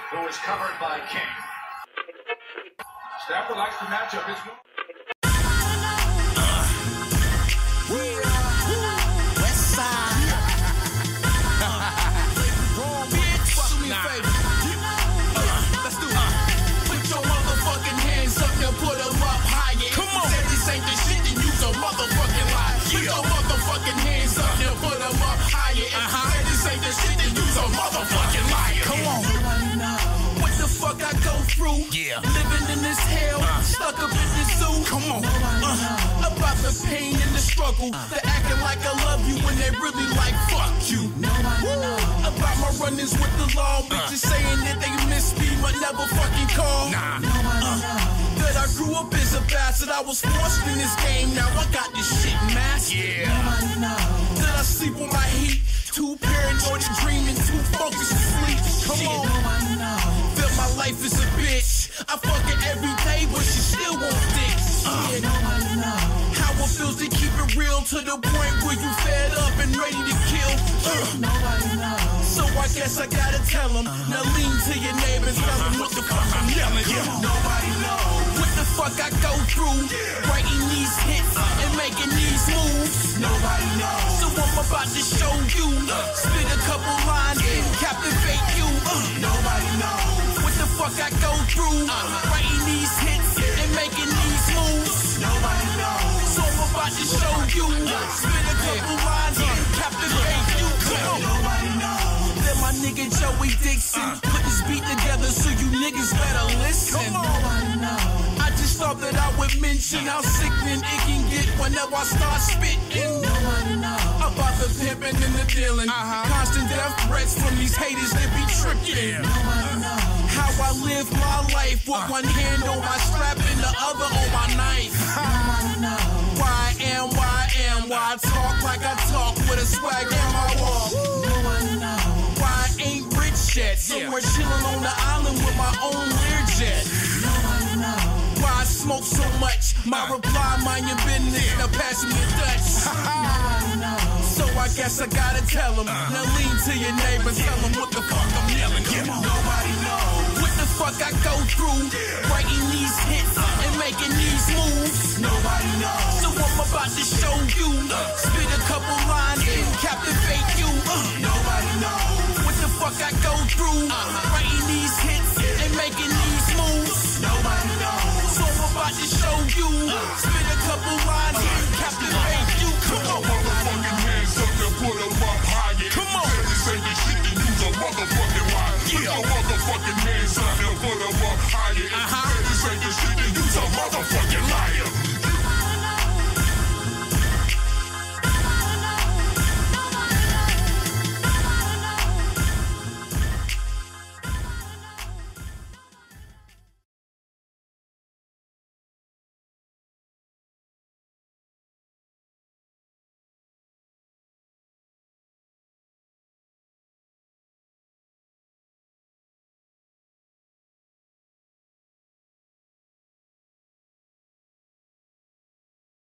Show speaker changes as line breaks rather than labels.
who is covered by King. Stafford likes to match up his move.
West side. Bitch, do me a favor. Let's do it. Put your motherfucking hands up and put them up higher. Come on. If this ain't the shit, then use a motherfucking lie. Put your motherfucking hands up and put them up higher. If this ain't the shit, then use a motherfucking liar. Come on. What the fuck I go through? Yeah. Living in this hell, stuck up in this zoo. Come on. About the pain and the struggle. They're acting like I love you when they really like fuck you. About my run-ins with the law, bitches saying that they miss me but never fucking call. That I grew up as a bastard, I was forced in this game. Now I got this shit mastered. That I sleep on my heat, too paranoid and dreaming, too focused to sleep. Come on. Feel my life is a bitch. I fuck her every day, but she still won't dick. How it feels to keep it real to the point where you fed up and ready to kill. So I guess I gotta tell them. Now lean to your neighbors, tell them what the fuck I'm yelling. Nobody knows what the fuck I go through. Writing these hits and making these moves. Nobody knows. So I'm about to show you. Spit a couple lines and captivate you. Nobody knows what the fuck I go through. Writing these hits and making these moves. Nobody knows. So I'm about to show you. Spit a couple lines and captivate you. Nobody knows. Then my nigga Joey Dixon put this beat together, so you niggas better listen. Nobody knows. I just thought that I would mention how sickening it can get whenever I start spitting. Nobody knows. About the pimping and the dealing. Constant death threats from these haters that be tricking. Nobody knows. How I live my life with one hand on my strap and the other on my knife. Why I am, why I talk like I talk with a swag on my wall. Why I ain't rich yet, somewhere chilling on the island with my own Learjet. Why I smoke so much, my reply, mind your business, now pass me a Dutch. So I guess I gotta tell them, now lean to your neighbors, tell them what the fuck I'm yelling. Nobody knows what the fuck I go through, writing these hits and making these moves. Nobody knows. So I'm about to show you, spit a couple lines and captivate you. Nobody knows what the fuck I go through, writing these hits and making these moves. Nobody knows. So I'm about to show you, spit a couple lines and captivate you. Come on, motherfucking hands up and put them up higher. Come on. This ain't the shit, then use a motherfucking lie. Put your motherfucking hands up